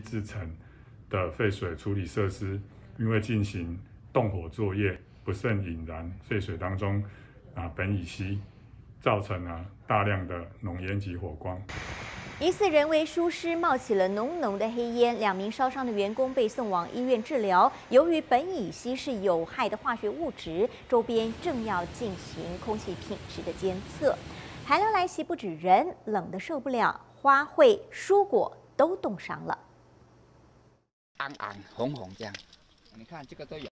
制成的废水处理设施，因为进行动火作业不慎引燃废水当中苯乙烯，造成大量的浓烟及火光。 疑似人为疏失，冒起了浓浓的黑烟。2名烧伤的员工被送往医院治疗。由于苯乙烯是有害的化学物质，周边正要进行空气品质的监测。寒流来袭，不止人冷得受不了，花卉、蔬果都冻伤了。 暗暗红红这样，你看这个都有。